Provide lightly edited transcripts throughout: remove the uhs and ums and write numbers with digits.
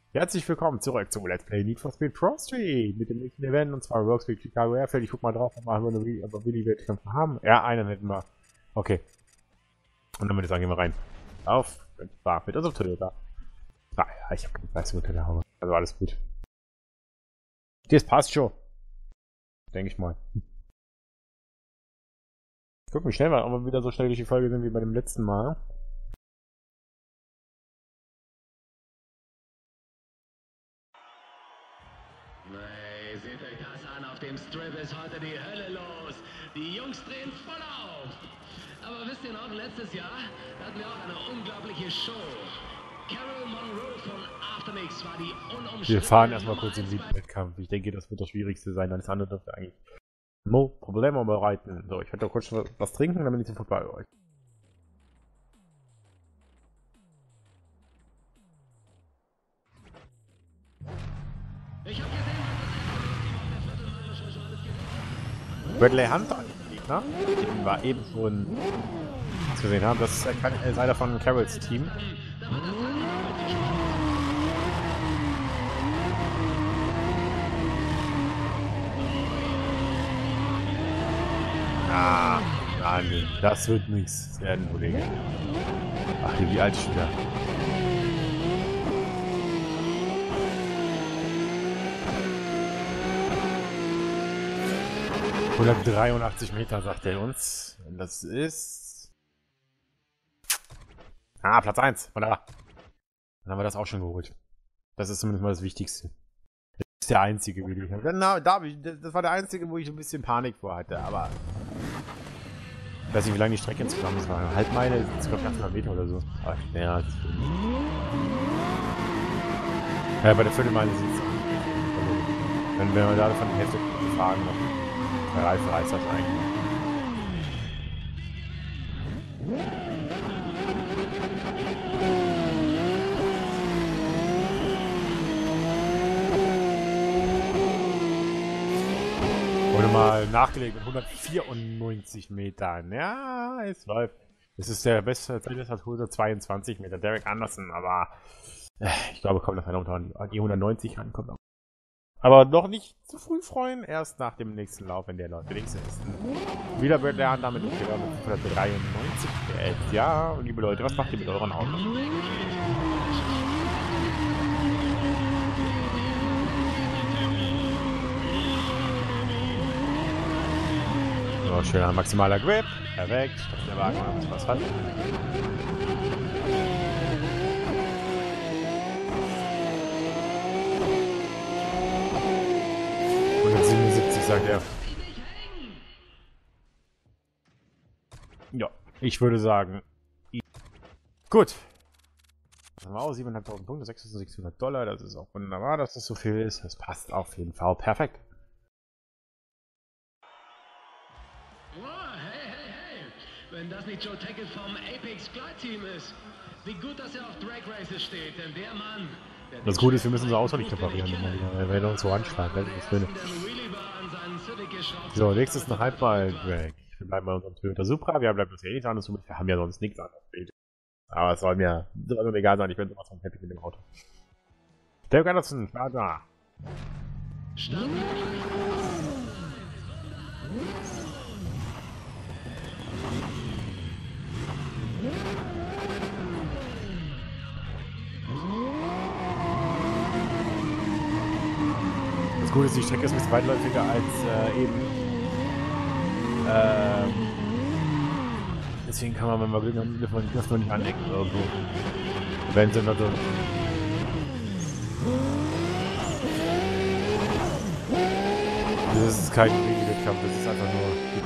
Herzlich willkommen zurück zum Let's Play Need for Speed Pro Street mit dem nächsten Event, und zwar Workspeed Chicago Airfield. Ich guck mal drauf, ob wir eine Wettkämpfe haben. Ja, einen hätten wir. Okay. Und dann würde ich sagen, gehen wir rein. Auf. War mit unserem Toyota. Ah ja, ich habe keine Leistung unter der Haube. Also alles gut. Das passt schon. Denke ich mal. Guck, wie schnell wir auch mal wieder so schnell durch die Folge sind wie bei dem letzten Mal. Nee, seht euch das an, auf dem Strip ist heute die Hölle los. Die Jungs drehen voll auf. Aber wisst ihr noch, letztes Jahr hatten wir auch eine unglaubliche Show. Carol Monroe von Aftermix war die unumstrittene. Wir fahren erstmal kurz in den Wettkampf. Ich denke, das wird das Schwierigste sein. Alles andere dürfte eigentlich no Probleme bereiten. So, ich werde doch kurz was trinken, dann bin ich sofort bei euch. Ich hab gesehen, Bradley Hunter, Gegner, den wir eben schon gesehen haben. Das ist einer von Carols Team. Ah, Mann, das wird nichts werden, Kollege. Ach, wie alt ist der? ...183 Meter, sagt er uns. Und das ist... Ah, Platz 1. Von da. Dann haben wir das auch schon geholt. Das ist zumindest mal das Wichtigste. Das ist der einzige, wie ich habe. Genau, das war der einzige, wo ich ein bisschen Panik vor hatte, aber... Ich weiß nicht, wie lange die Strecke insgesamt ist. War eine Halbmeile, das ist glaube ich 800 Meter oder so. Aber ja, das stimmt. Ja, bei der Viertelmeile sieht es aus. Wenn wir da von der Hälfte fahren, noch. Der Reife reißt das eigentlich. Wurde mal nachgelegt mit 194 Metern. Ja, es läuft. Es ist der beste Zeit, hat 122 Meter. Derek Anderson, aber ich glaube, kommt noch einer unter die 190 rankommt. Aber noch nicht zu früh freuen, erst nach dem nächsten Lauf, wenn der läuft. Der nächste ist wieder wird der damit mit 593 PS. Ja, liebe Leute, was macht ihr mit euren Autos? So, schöner maximaler Grip. Perfekt. Der Wagen was hat. 177, sagt er. Ja, ich würde sagen. Gut. Das haben wir auch 7.500 Punkte, $6.600. Das ist auch wunderbar, dass das so viel ist. Das passt auf jeden Fall perfekt. Oh, hey. Wenn das nicht Joe Tackett vom Apex Glide-Team ist. Wie gut, dass er auf Drag Races steht, denn der Mann... Das Gute ist, wir müssen unser Auto nicht reparieren, weil wir uns so anschlagen. So, nächstes eine Halbmile-Drag. Wir bleiben bei unserem Toyota Supra. Wir bleiben bisher nichts anderes. Wir haben ja sonst nichts anderes. Aber es soll mir egal sein. Ich bin sowas von happy mit dem Auto. Derek Anderson, war da. Das Gute ist, die Strecke ist ein bisschen weitläufiger als eben. Deswegen kann man, wenn wir Glück haben, dürfen wir nicht anecken irgendwo. Wenn sie also. Das ist kein Wettkampf, das ist einfach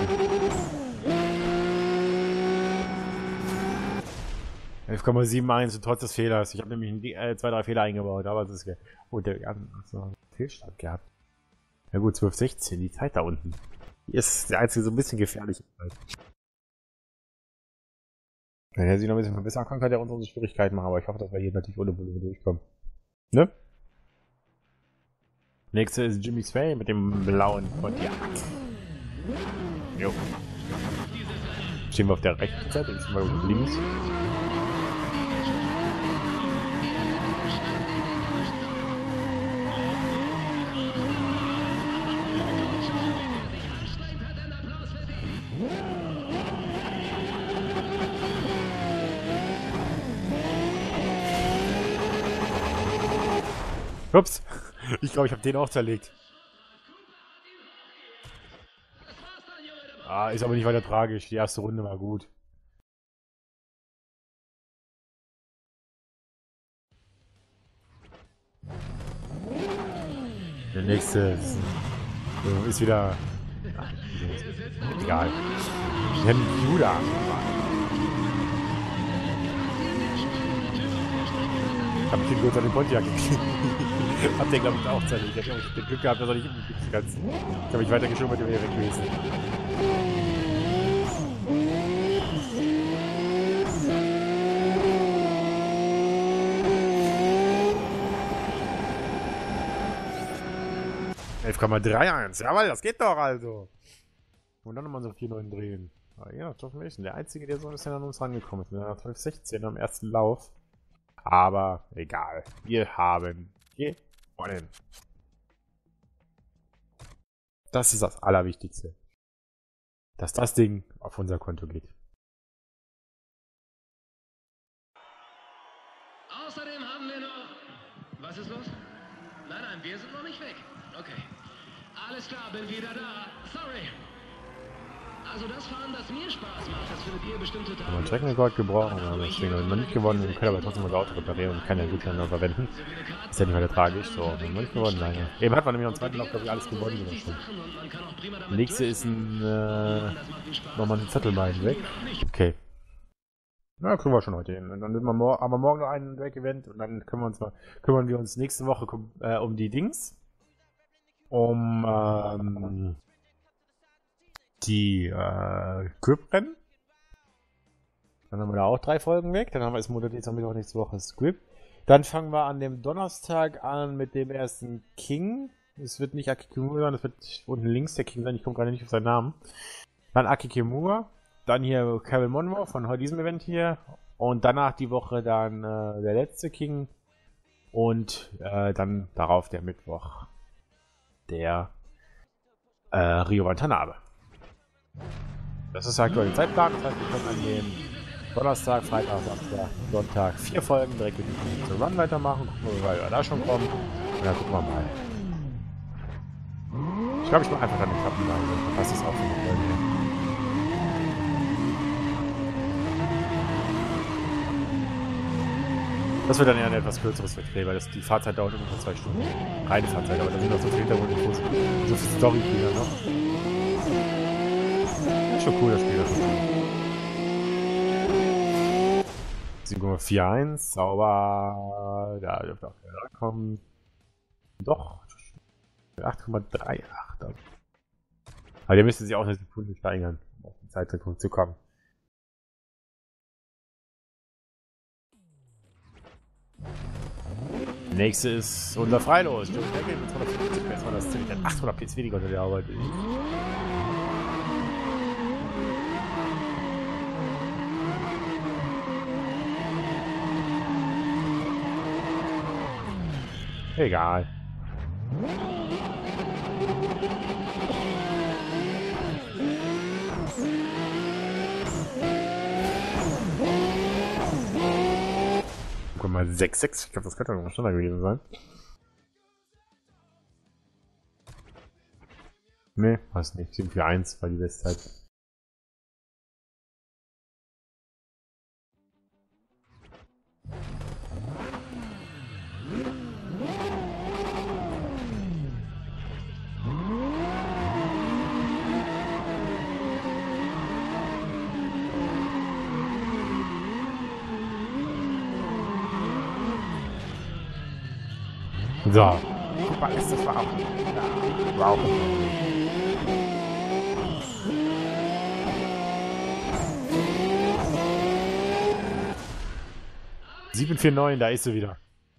nur. 11,71 und trotz des Fehlers. Ich habe nämlich 2-3 Fehler eingebaut, aber es ist. Oh, der hat einen Fehlstart gehabt. Ja gut, 12,16, die Zeit da unten. Die ist der einzige so ein bisschen gefährliche Zeit. Wenn er sich noch ein bisschen verbessern kann, kann er uns unsere Schwierigkeiten machen, aber ich hoffe, dass wir hier natürlich ohne Probleme durchkommen. Ne? Nächste ist Jimmy Sway mit dem blauen Pontiac. Jo. Stehen wir auf der rechten Seite, jetzt sind wir auf links. Ups. Ich glaube, ich habe den auch zerlegt. Ah, ist aber nicht weiter tragisch. Die erste Runde war gut. Der nächste ist wieder... Ach, egal. Ich nenne Judah. Ich habe den kurz an den Pontiac gekriegt. Hab den, glaube ich, auch zerlegt. Ich habe den Glück gehabt, dass er nicht umgekriegt hat. Ich habe mich weiter geschummelt, der wäre weg gewesen. Jawohl, das geht doch also. Und dann nochmal so 4-9 drehen. Aber ja, Geoff Mason, der Einzige, der so ein bisschen an uns rangekommen ist. Mit einer 12-16 am ersten Lauf. Aber egal. Wir haben gewonnen. Das ist das Allerwichtigste. Dass das Ding auf unser Konto geht. Außerdem haben wir noch... Was ist los? Nein, wir sind noch nicht weg. Okay. Alles klar, bin wieder da. Sorry. Also das Fahren, das mir Spaß macht, das findet ihr bestimmt total... Wenn man Streckenrekord gebrochen, aber deswegen haben wir nicht gewonnen. Wir können aber trotzdem unser Auto reparieren und keine Gutscheine noch verwenden. Ist ja nicht weiter tragisch. So, wir haben nicht gewonnen, leider. Eben hat man nämlich am zweiten Lauf, glaube ich, alles gewonnen. Oder schon. Der nächste ist nochmal ein Zettelbein weg. Okay. Na, kriegen wir schon heute hin. Und dann haben wir morgen noch ein Drake-Event und dann kümmern wir uns nächste Woche um die Dings. Um die Grip-Rennen. Dann haben wir da auch 3 Folgen weg. Dann haben wir es Montag, Dienstag, Mittwoch, nächste Woche das Grip. Dann fangen wir an dem Donnerstag an mit dem ersten King. Es wird nicht Akikimura sein, das wird unten links der King sein. Ich komme gerade nicht auf seinen Namen. Dann Akikimura. Dann hier Kevin Monroe von heute diesem Event hier. Und danach die Woche dann der letzte King. Und dann darauf der Mittwoch. Der Rio Watanabe. Das ist aktuell der Zeitplan. Das heißt, wir können an dem Donnerstag, Freitag, Samstag, Sonntag 4 Folgen direkt mit dem Run weitermachen. Gucken wir mal, wer da schon kommt. Und dann gucken wir mal. Ich glaube, ich mache einfach dann eine Kappenweise. Das ist auch für eine Folge. Das wird dann eher ein etwas kürzeres Vertrag, weil die Fahrzeit dauert ungefähr 2 Stunden. Reine Fahrzeit, aber da sind noch so viele Hintergrundinfos. So viel Story-Spieler noch. Ja, schon cool, das Spiel. Das ist cool. 7,41, sauber. Da dürfte auch wieder rankommen. Doch. 8,38. Aber der müsste sich auch eine Sekunde steigern, um auf den Zeitpunkt zu kommen. Nächste ist unser Freilos. Joe Deckel mit 250 PS, das ist ziemlich 800 PS weniger unter der Arbeit. Egal. Guck mal, 6,6. Ich glaube, das könnte noch schneller gewesen sein. Ne, weiß nicht. 7,41 war die Bestzeit. So. Guck mal, ist das war auch. Ja, war auch. 7,49, da ist sie wieder.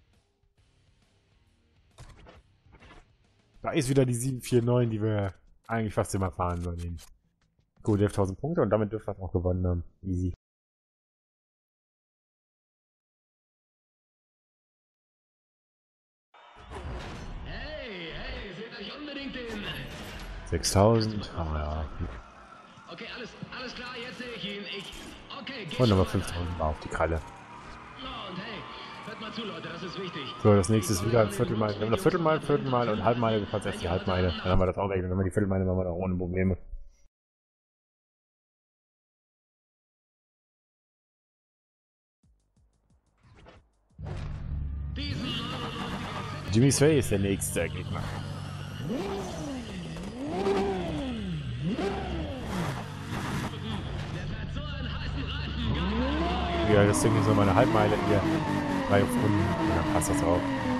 Da ist wieder die 7,49, die wir eigentlich fast immer fahren sollen. Gut, 11.000 Punkte und damit dürfen wir auch gewonnen haben. Easy. Hey, seht euch unbedingt den... 6.000, ja. Okay, alles klar, jetzt sehe ich ihn. Okay, Und nochmal 5.000 war auf die Kralle. Und hey, Hört mal zu, Leute, das ist wichtig. So, das nächste ist wieder ein Viertelmeile. Wir haben eine Viertelmeile und Halbmeile. Wir fahren erst die Halbmeile. Dann haben wir das auch weg. Dann haben wir die Viertelmeile, machen wir da ohne Probleme. Jimmy Sway ist der nächste Gegner. Ja, das Ding ist so meine Halbmeile hier. 3 Runden. Und dann passt das auch.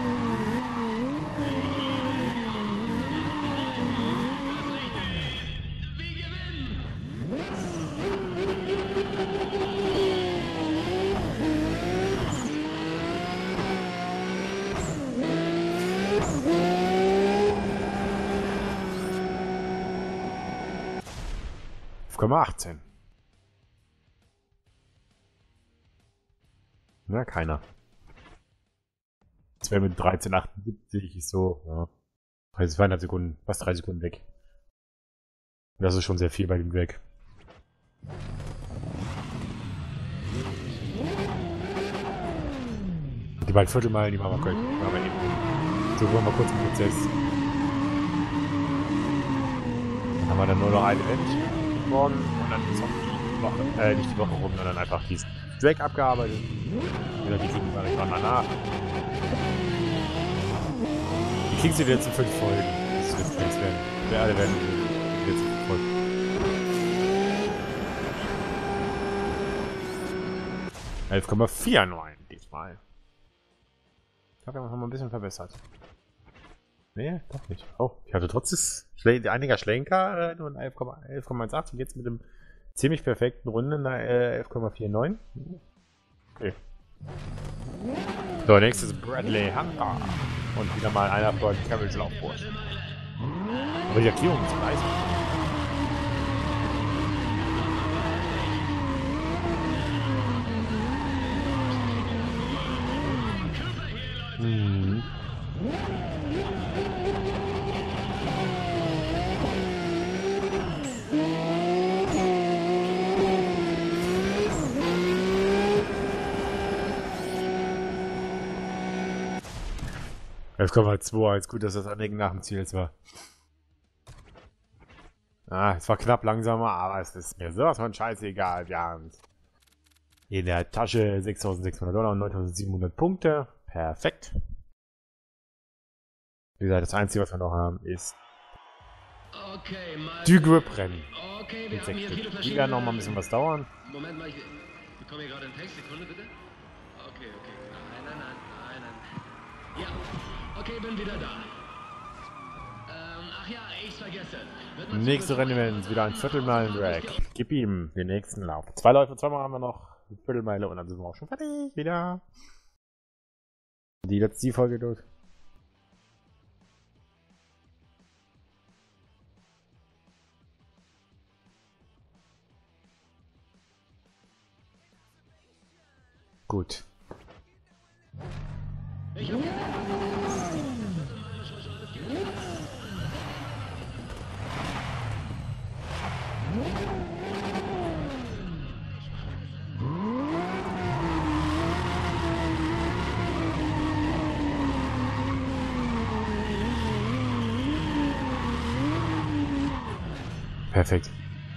Auf 18. Na, keiner. Das wäre mit 13,78 so, ja. 200 Sekunden, fast 3 Sekunden weg. Das ist schon sehr viel bei dem Drag. Die beiden Viertelmeilen, die machen wir eben. So, wollen wir kurz einen Prozess. Dann haben wir dann nur noch ein Event morgen und dann ist auch die Woche, nicht die Woche rum, sondern einfach diesen Drag abgearbeitet. Wieder die kriegen wir dann nach. Die kriegst du jetzt in 5 Folgen. Das wird nichts werden. Wir alle werden jetzt in 5 Folgen. $11,49 diesmal. Ich glaube, wir haben ein bisschen verbessert. Nee, doch nicht. Oh, ich hatte trotz einiger Schlenker nur ein 11,18 und jetzt mit dem ziemlich perfekten Runde eine 11,49. Okay. So, nächstes ist Bradley Hunter. Und wieder mal einer von Carroll's Laufkurs. Aber die Erklärung ist nice. Mhm. Jetzt kommen wir 2-1. Gut, dass das Anlegen nach dem Ziel war. Ah, es war knapp langsamer, aber es ist mir sowas von scheißegal. Wir haben in der Tasche $6.600 und 9.700 Punkte. Perfekt. Wie gesagt, das Einzige, was wir noch haben, ist die Grip-Rennen. Okay, wir haben hier viele verschiedene... Die werden noch mal ein bisschen was dauern. Moment mal, ich bekomme hier gerade einen Text. Sekunde, bitte. Okay. Nein. Ja, okay, bin wieder da. Ach ja, ich vergesse. Nächste Rennen ist wieder ein Viertelmeilen-Drag. Gib ihm den nächsten Lauf. 2 Läufe, 2 Mal haben wir noch eine Viertelmeile und dann sind wir auch schon fertig. Wieder. Die letzte Folge durch. Gut. Perfekt.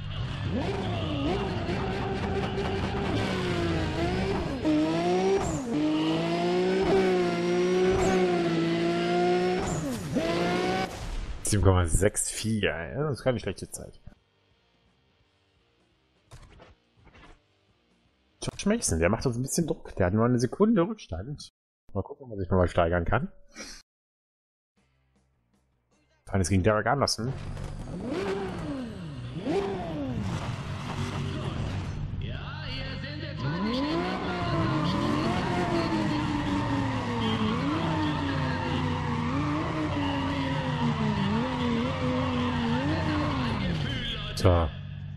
$7,64, das ist keine schlechte Zeit. Josh Mason, der macht uns ein bisschen Druck. Der hat nur eine Sekunde Rückstand. Mal gucken, ob man sich nochmal steigern kann. Feines gegen Derek Anderson. Ja, hier sind wir. So.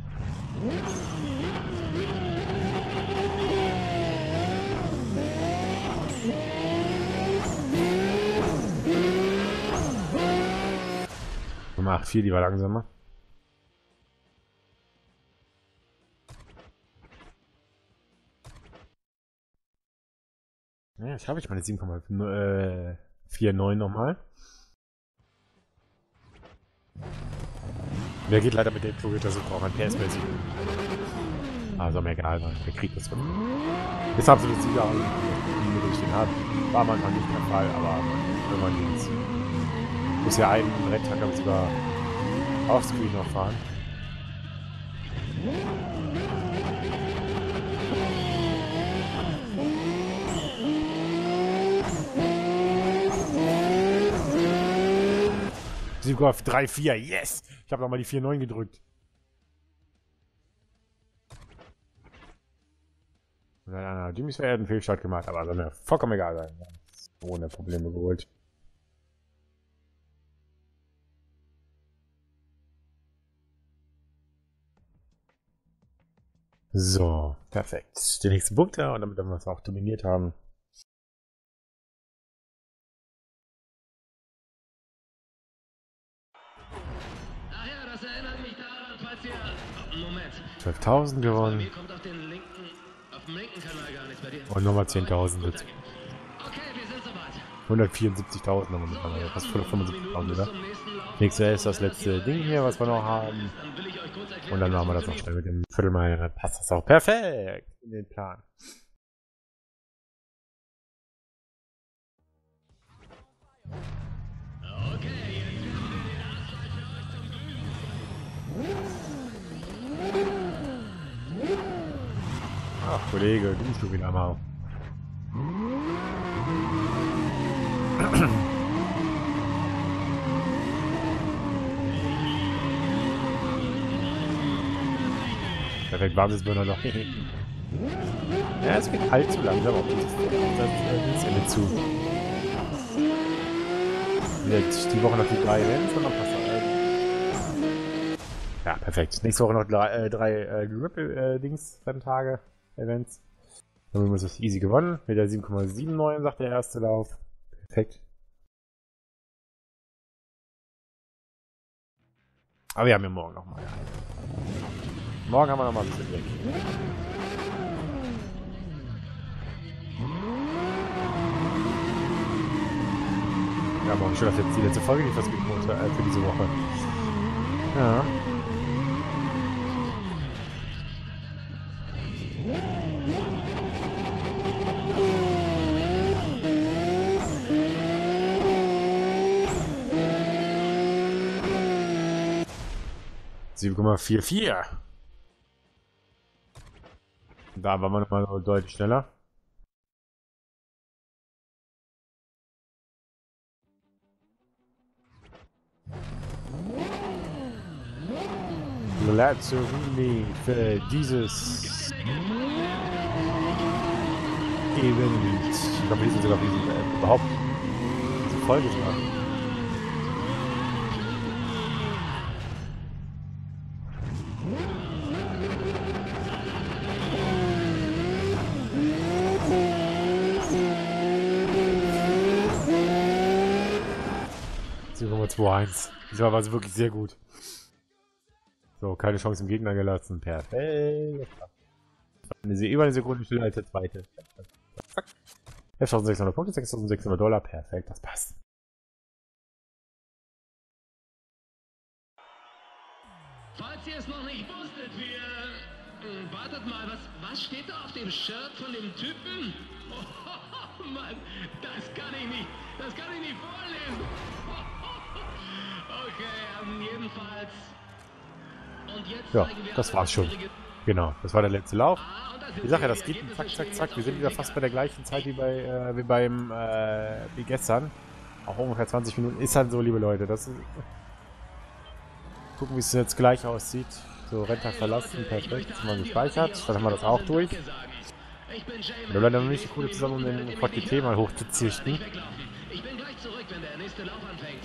Nummer 8,4, die war langsamer. Ja, ich habe meine 7,49 nochmal. Der geht leider mit dem Torhüter so auch an PS-mäßig. Also mir egal, der kriegt das von. Ist absolut Sieger, wie wir stehen haben. War manchmal nicht der Fall, aber irgendwann ging's. Muss ja einen Renntag aber sogar offscreen noch fahren. Sogar 3-4, yes! Ich habe nochmal die 4-9 gedrückt. Jimmys hat einen Fehlstart gemacht, aber soll mir vollkommen egal sein. Ohne Probleme geholt. So, perfekt. Die nächsten Punkte und damit wir es auch dominiert haben. Ach ja, das erinnert mich daran, falls ihr... Moment. 12.000 gewonnen. Mir kommt auf dem linken Kanal gar nichts bei dir. Und nochmal 10.000 jetzt. Okay, wir sind soweit. 174.000 haben wir mittlerweile. Fast 175.000 wieder. Nächstes ist das letzte Ding hier, was wir noch haben. Und dann machen wir das noch schnell mit dem Viertelmeilen. Dann passt das auch perfekt in den Plan. Okay, jetzt werden wir den Asphalt für euch zum Glühen. Ach, Kollege, du bist schon wieder mal. Perfekt, Basisburner noch. Ja, es geht allzu langsam auf das Ende zu. Jetzt die Woche noch die 3 Events und dann passt das. Ja, perfekt. Nächste Woche noch drei Ripple-Dings-Renntage, Events. Dann haben wir das easy gewonnen. Mit der 7,79 sagt der erste Lauf. Perfekt. Aber wir haben ja morgen nochmal. Morgen haben wir nochmal ein bisschen weg. Ja, morgen schon jetzt die letzte Folge, die fast gekommen für diese Woche. Ja. (7,44). Da waren wir nochmal deutlich schneller. Lazzarini für dieses Event. Ich glaube, die sind sogar für diesen, überhaupt diese Folge sogar. Diesmal war es wirklich sehr gut. So, keine Chance im Gegner gelassen. Perfekt. Über eine Sekunde schneller als der zweite. 11.600 Punkte, 6.600 $. Perfekt, das passt. Falls ihr es noch nicht wusstet, wir... wartet mal, was steht da auf dem Shirt von dem Typen? Oh, Mann, das kann ich nicht vorlesen. Okay, jedenfalls... Und jetzt ja, das war's schon. Genau, das war der letzte Lauf. Die Sache, das geht zack, zack, zack. Wir sind wieder fast bei der gleichen Zeit wie gestern. Auch ungefähr 20 Minuten. Ist halt so, liebe Leute. Das ist, gucken, wie es jetzt gleich aussieht. So, Renntag verlassen, perfekt. Ist mal gespeichert. Dann haben wir das auch durch. Und dann bleibt nicht die coole zusammen, um den VTT mal hochzuzüchten. Ich bin gleich zurück, wenn der nächste Lauf anfängt.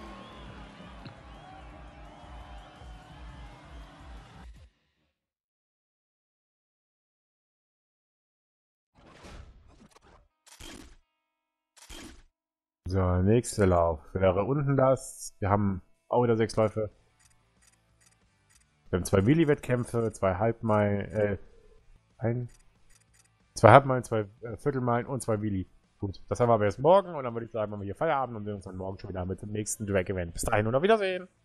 So, nächster Lauf wäre unten das. Wir haben auch wieder 6 Läufe. Wir haben 2 Willi-Wettkämpfe, 2 Halbmeilen, 2 Halbmeilen, 2 Viertelmeilen und 2 Willi. Gut, das haben wir aber erst morgen und dann würde ich sagen, machen wir hier Feierabend und sehen uns dann morgen schon wieder mit dem nächsten Drag-Event. Bis dahin und auf Wiedersehen!